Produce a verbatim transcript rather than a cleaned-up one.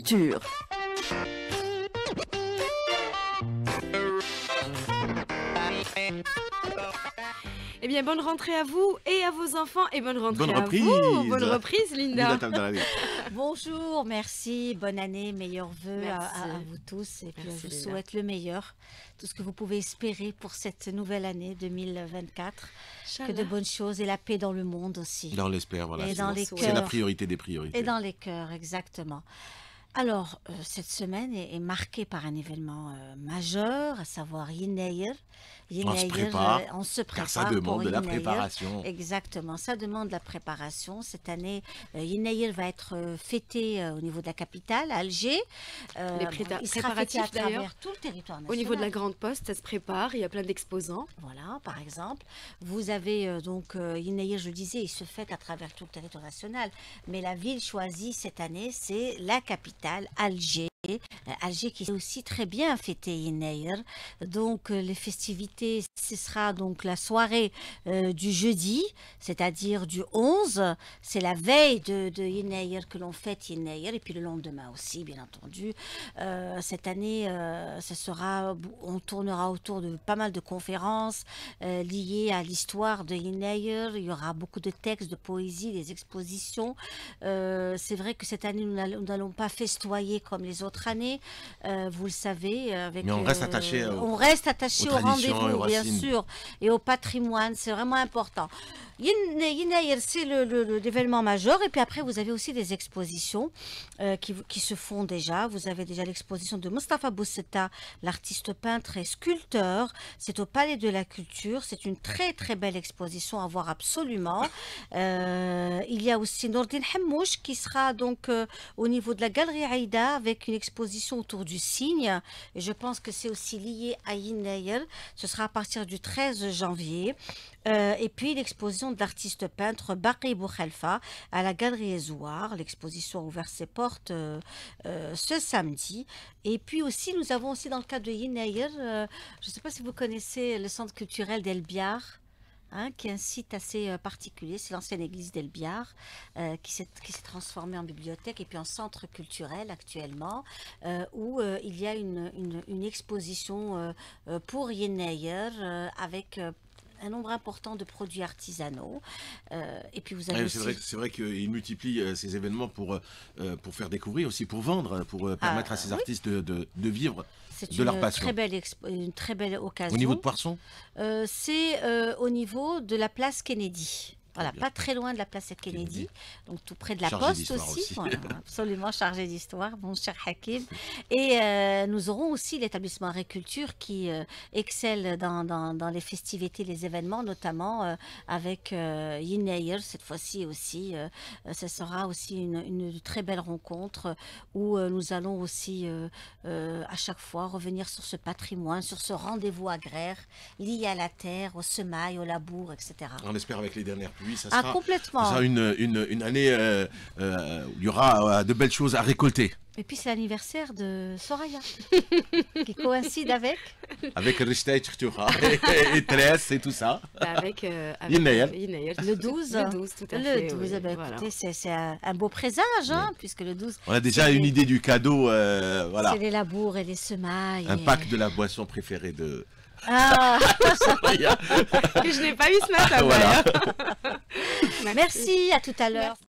culture. Eh bien, bonne rentrée à vous et à vos enfants et bonne rentrée Bonne à reprise. vous. Bonne reprise, Linda. Linda Tabdalani. Bonjour, merci, bonne année, meilleurs vœux à, Merci. à- à vous tous et puis Merci, je vous Linda. souhaite le meilleur, tout ce que vous pouvez espérer pour cette nouvelle année deux mille vingt-quatre, que de bonnes choses et la paix dans le monde aussi. Dans l'espère, voilà. Et c'est dans bon. les C'est la cœurs. priorité des priorités. Et dans les cœurs, exactement. Alors, euh, cette semaine est, est marquée par un événement euh, majeur, à savoir Yinaïr. On se prépare, on se prépare car ça pour demande de la Yinaïr. préparation. Exactement, ça demande de la préparation. Cette année, euh, Yinaïr va être euh, fêté euh, au niveau de la capitale, à Alger. Euh, Les prépa- il sera fêté à préparatifs, d'ailleurs, travers tout le territoire national. Au niveau de la Grande Poste, ça se prépare, il y a plein d'exposants. Voilà, par exemple. Vous avez euh, donc euh, Yinaïr, je le disais, il se fête à travers tout le territoire national. Mais la ville choisie cette année, c'est la capitale, Alger. Euh, Alger qui est aussi très bien fêté Yinaïr. Donc euh, les festivités, ce sera donc la soirée euh, du jeudi, c'est-à-dire du onze. C'est la veille de, de Yinaïr que l'on fête Yinaïr. Et puis le lendemain aussi, bien entendu. Euh, cette année, euh, ça sera, on tournera autour de pas mal de conférences euh, liées à l'histoire de Yinaïr. Il y aura beaucoup de textes, de poésie, des expositions. Euh, c'est vrai que cette année, nous n'allons- nous n'allons pas festoyer comme les autres années, euh, vous le savez. Avec, Mais on reste euh, attaché au- on reste attaché aux au traditions, rendez-vous, aux bien racines. sûr, et au patrimoine. C'est vraiment important. Yin- Yinaïr, c'est le- le- le- l'événement majeur. Et puis après, vous avez aussi des expositions euh, qui, qui se font déjà. Vous avez déjà l'exposition de Mustapha Bousseta, l'artiste peintre et sculpteur. C'est au Palais de la Culture. C'est une très très belle exposition à voir absolument. Euh, il y a aussi Nourdine Hammouch qui sera donc euh, au niveau de la Galerie Aïda avec une exposition autour du cygne. Et je pense que c'est aussi lié à Yinaïr. Ce sera à partir du treize janvier. Euh, et puis l'exposition de l'artiste peintre Baqi Boukhalfa à la Galerie Ezouar. L'exposition a ouvert ses portes euh, euh, ce samedi. Et puis aussi, nous avons aussi dans le cadre de Yinaïr, euh, je ne sais pas si vous connaissez le centre culturel d'El Biar. Hein, qui est un site assez euh, particulier, c'est l'ancienne église d'El Biar, euh, qui s'est qui s'est transformée en bibliothèque et puis en centre culturel actuellement, euh, où euh, il y a une, une, une exposition euh, euh, pour Yinaïr euh, avec euh, un nombre important de produits artisanaux. Euh, et puis vous avez Ouais, aussi... c'est vrai, c'est vrai qu'il multiplie euh, ces événements pour, euh, pour faire découvrir, aussi pour vendre, pour euh, permettre Ah, à ces oui. artistes de, de, de vivre C'est de leur une passion. très belle, expo- une très belle occasion. Au niveau de Poisson, Euh, c'est euh, au niveau de la place Kennedy. Voilà, bien. pas très loin de la place Kennedy, Kennedy. donc tout près de la Chargé poste d'histoire aussi. aussi. Voilà, absolument chargé d'histoire, mon cher Hakim. Et euh, nous aurons aussi l'établissement Agriculture qui euh, excelle dans, dans, dans les festivités, les événements, notamment euh, avec euh, Yinaïr cette fois-ci aussi. Euh, euh, ce sera aussi une, une très belle rencontre où euh, nous allons aussi euh, euh, à chaque fois revenir sur ce patrimoine, sur ce rendez-vous agraire lié à la terre, au semail, au labour, et cetera. on espère avec les dernières pluies, ça Ah, sera, complètement. ça sera une, une, une année euh, euh, où il y aura euh, de belles choses à récolter. Et puis c'est l'anniversaire de Soraya, qui coïncide avec. Avec Rishtaï Tchtoura et Tress et tout ça. Bah, avec euh, avec Yinaïr. Yinaïr. Le douze. Le douze, tout à Le fait. douze, oui, eh ben, voilà. écoutez, c'est c'est un, un beau présage, hein, puisque le douze, On a déjà C'est- une idée du cadeau, euh, voilà. c'est les labours et les semailles. Un et- pack de la boisson préférée de... Ah, Que je n'ai pas eu ce matin, Voilà. d'ailleurs. merci, à tout à l'heure.